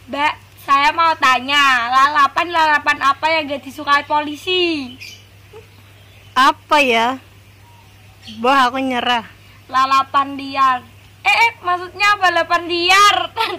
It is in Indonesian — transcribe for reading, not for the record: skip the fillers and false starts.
Mbak, saya mau tanya, lalapan apa yang gak disukai polisi? Apa ya? Bah, aku nyerah. Lalapan liar. Maksudnya balapan liar.